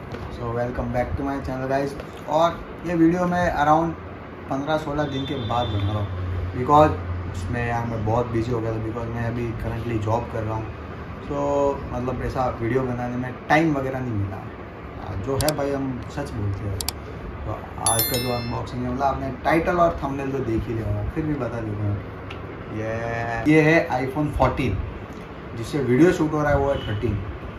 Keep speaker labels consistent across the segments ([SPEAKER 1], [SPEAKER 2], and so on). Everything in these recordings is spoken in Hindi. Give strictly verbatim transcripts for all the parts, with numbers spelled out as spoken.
[SPEAKER 1] So welcome back to my channel guys. और ये वीडियो मैं अराउंड पंद्रह सोलह दिन के बाद बना रहा हूँ बिकॉज उसमें यार मैं बहुत बिजी हो गया था बिकॉज मैं अभी करंटली जॉब कर रहा हूँ। सो so, मतलब ऐसा वीडियो बनाने में टाइम वगैरह नहीं मिला। जो है भाई हम सच बोलते हैं। तो आज का जो अनबॉक्सिंग है मतलब आपने टाइटल और थंबनेल तो देख ही लिया होगा, फिर भी बता देता हूँ। ये ये है आईफोन फोर्टीन, जिससे वीडियो शूट हो रहा है वो है थर्टीन।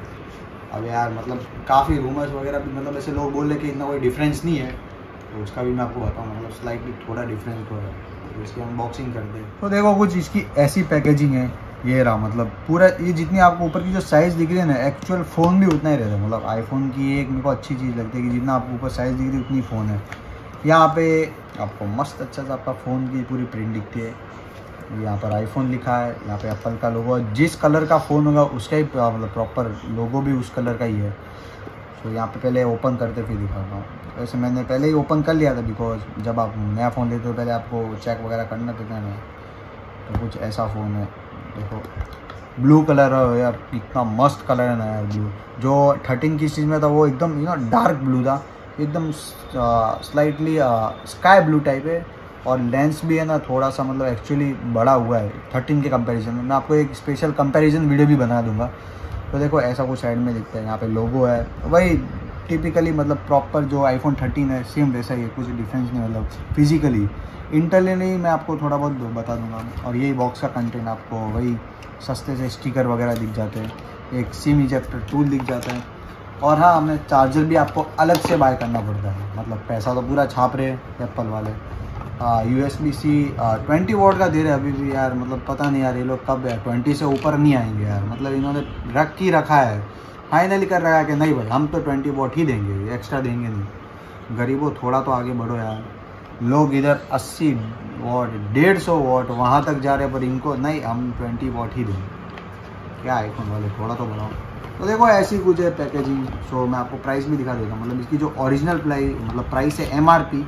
[SPEAKER 1] अब यार मतलब काफ़ी रूमर्स वगैरह भी मतलब ऐसे लोग बोल रहे कि इतना कोई डिफरेंस नहीं है, तो उसका भी मैं आपको बताऊँ मतलब स्लाइटली थोड़ा डिफरेंस तो है। तो इसकी अनबॉक्सिंग करते हैं। तो देखो कुछ इसकी ऐसी पैकेजिंग है, ये रहा मतलब पूरा ये जितनी आपको ऊपर की जो साइज़ दिख रही है ना, एक्चुअल फ़ोन भी उतना ही रहता है। मतलब आईफोन की एक मेरे को अच्छी चीज़ लगती है कि जितना आपको ऊपर साइज़ दिख रही है उतनी फ़ोन है। यहाँ पे आपको मस्त अच्छा सा आपका फ़ोन की पूरी प्रिंट दिखती है। यहाँ पर आईफोन लिखा है, यहाँ पे एप्पल का लोगो है। जिस कलर का फ़ोन होगा उसका ही मतलब प्रॉपर लोगो भी उस कलर का ही है। तो यहाँ पे पहले ओपन करते फिर दिखाता हूँ। वैसे मैंने पहले ही ओपन कर लिया था बिकॉज जब आप नया फ़ोन लेते हो पहले आपको चेक वगैरह करना पड़ता है ना। तो कुछ ऐसा फ़ोन है, देखो ब्लू कलर है यार, इतना मस्त कलर है ना यार ब्लू। जो थर्टीन की चीज़ में था वो एकदम यू नो डार्क ब्लू था, एकदम स्लाइटली स्काई ब्लू टाइप है। और लेंस भी है ना थोड़ा सा मतलब एक्चुअली बड़ा हुआ है थर्टीन के कंपैरिजन में। मैं आपको एक स्पेशल कंपैरिजन वीडियो भी बना दूंगा। तो देखो ऐसा कुछ साइड में दिखता है, यहाँ पे लोगो है वही टिपिकली मतलब प्रॉपर जो आईफोन थर्टीन है सेम वैसा ही है, कुछ डिफरेंस नहीं मतलब फिजिकली। इंटरनली मैं आपको थोड़ा बहुत बता दूंगा। और यही बॉक्स का कंटेंट आपको वही सस्ते से स्टिकर वगैरह दिख जाते हैं, एक सिम इजेक्टर टूल दिख जाता है। और हाँ, हमने चार्जर भी आपको अलग से बाय करना पड़ता है, मतलब पैसा तो पूरा छाप रहे हैं एप्पल वाले। U S B C twenty watt का दे रहे अभी भी यार, मतलब पता नहीं यार ये लोग कब है ट्वेंटी से ऊपर नहीं आएंगे यार। मतलब इन्होंने रख ही रखा है, फाइनली कर रहा है कि नहीं भाई हम तो ट्वेंटी वोट ही देंगे, एक्स्ट्रा देंगे नहीं। गरीबों थोड़ा तो आगे बढ़ो यार। लोग इधर अस्सी वॉट डेढ़ सौ वॉट वहाँ तक जा रहे हैं, पर इनको नहीं हम ट्वेंटी वॉट ही देंगे। क्या आईफोन वाले थोड़ा तो बढ़ाओ। तो देखो ऐसी कुछ है पैकेजिंग। सो मैं आपको प्राइस भी दिखा देता हूँ, मतलब इसकी जो ओरिजिनल प्राइस मतलब प्राइस है एम आर पी।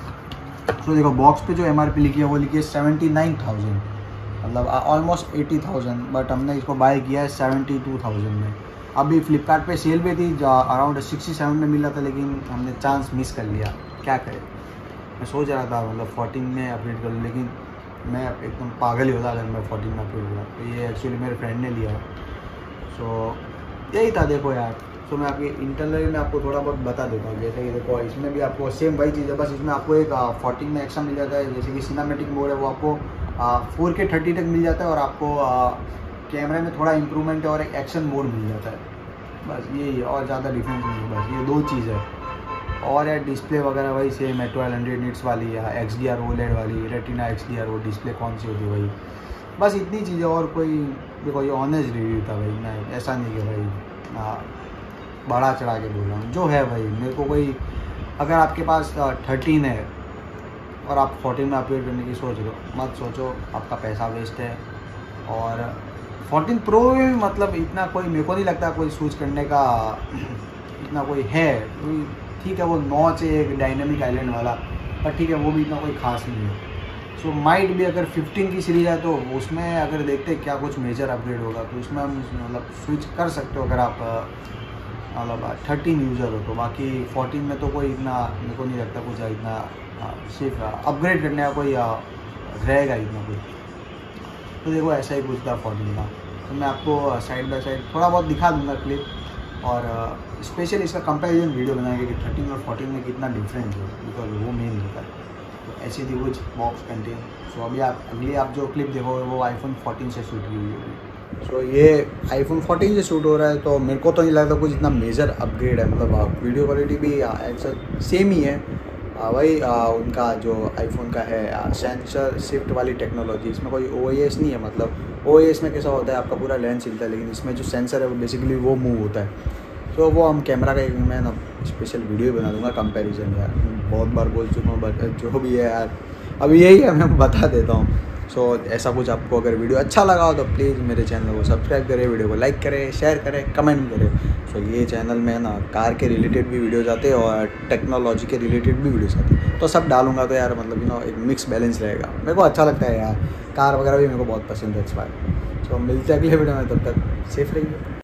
[SPEAKER 1] तो देखो बॉक्स पे जो एम आर पी लिखी है वो लिखी है सेवेंटी नाइन थाउजेंड, मतलब ऑलमोस्ट एटी थाउजेंड, बट हमने इसको बाय किया है सेवेंटी टू थाउजेंड में। अभी फ्लिपकार्ट पे सेल पे थी अराउंड सिक्सटी सेवन में मिल रहा था, लेकिन हमने चांस मिस कर लिया। क्या करें, मैं सोच रहा था मतलब फोर्टीन में अपडेट कर लूँ, लेकिन मैं एकदम पागल ही होता अगर मैं फोर्टीन में अपडेट हुआ। तो ये एक्चुअली मेरे फ्रेंड ने लिया है। सो यही था देखो यार। तो मैं आपकी इंटरनली में आपको थोड़ा बहुत बता देता हूँ। जैसे कि देखो इसमें भी आपको सेम वही चीज़ है, बस इसमें आपको एक फोर्टीन में एक्स्ट्रा मिल जाता है। जैसे कि सिनेमैटिक मोड है वो आपको फोर के थर्टी तक मिल जाता है, और आपको कैमरे में थोड़ा इंप्रूवमेंट है और एक एक्शन मोड मिल जाता है। बस यही, और ज़्यादा डिफरेंस नहीं है, बस ये दो चीज़ है। और यार डिस्प्ले वगैरह वही सेम है, ट्वेल्व हंड्रेड निट्स वाली या एक्स डी आर ओलेड वाली, रेटिना एक्स डी आर वो डिस्प्ले कौन सी होती है वही। बस इतनी चीज़ें, और कोई देखो ये ऑनेस्ट रिव्यू था भाई, मैं ऐसा नहीं कि भाई हाँ बड़ा चढ़ा के बोल रहा हूँ। जो है भाई मेरे को कोई, अगर आपके पास थर्टीन है और आप फोर्टीन में अपडेट करने की सोच रहे हो, मत सोचो, आपका पैसा वेस्ट है। और फोर्टीन प्रो में मतलब इतना कोई मेरे को नहीं लगता कोई स्विच करने का इतना कोई है। ठीक है वो नॉच है एक डायनेमिक आइलैंड वाला, पर ठीक है वो भी इतना कोई खास नहीं है। सो माइट भी अगर फिफ्टीन की सीरीज है तो उसमें अगर देखते क्या कुछ मेजर अपग्रेड होगा तो उसमें हम मतलब स्विच कर सकते हो अगर आप मतलब थर्टीन यूज़र हो तो। बाकी फोर्टीन में तो कोई इतना मेरे को नहीं लगता कुछ इतना सिर्फ अपग्रेड करने का कोई रहेगा इतना कुछ। तो देखो ऐसा ही कुछ था फोर्टीन का। तो मैं आपको साइड बाय साइड थोड़ा बहुत दिखा दूँगा क्लिप, और स्पेशली इसका कंपैरिजन वीडियो बनाएंगे कि थर्टीन और फोर्टीन में कितना डिफरेंस है, बिकॉज वो मेन होता है। तो ऐसी थी कुछ बॉक्स कंटेन। सो अभी आप अगली आप जो क्लिप देखोगे वो आईफोन फोर्टीन से शूट की हुई होगी। सो ये आईफोन फोर्टीन से शूट हो रहा है, तो मेरे को तो नहीं लगता कुछ इतना मेजर अपग्रेड है। मतलब वीडियो क्वालिटी भी ऐसा सेम ही है, वही उनका जो आईफोन का है सेंसर शिफ्ट वाली टेक्नोलॉजी। इसमें कोई ओ ए एस नहीं है। मतलब ओ ए एस में कैसा होता है आपका पूरा लेंस हिलता है, लेकिन इसमें जो सेंसर है वो बेसिकली वो मूव होता है। तो वो हम कैमरा का एक मैं ना स्पेशल वीडियो बना दूंगा कंपैरिजन। यार बहुत बार बोल चुका हूँ, बट जो भी है यार अब यही है, मैं बता देता हूँ। सो so, ऐसा कुछ आपको अगर वीडियो अच्छा लगा हो तो प्लीज़ मेरे चैनल को सब्सक्राइब करें, वीडियो को लाइक करें, शेयर करें, कमेंट करें। सो so, ये चैनल में ना कार के रिलेटेड भी वीडियोज़ आते हैं और टेक्नोलॉजी के रिलेटेड भी वीडियोज़ आते हैं, तो सब डालूंगा। तो यार मतलब यू नो एक मिक्स बैलेंस रहेगा। मेरे को अच्छा लगता है यार, कार वगैरह भी मेरे को बहुत पसंद है। एक्सपायर। सो मिलते हैं अगले वीडियो में, तब तक सेफ रहिए।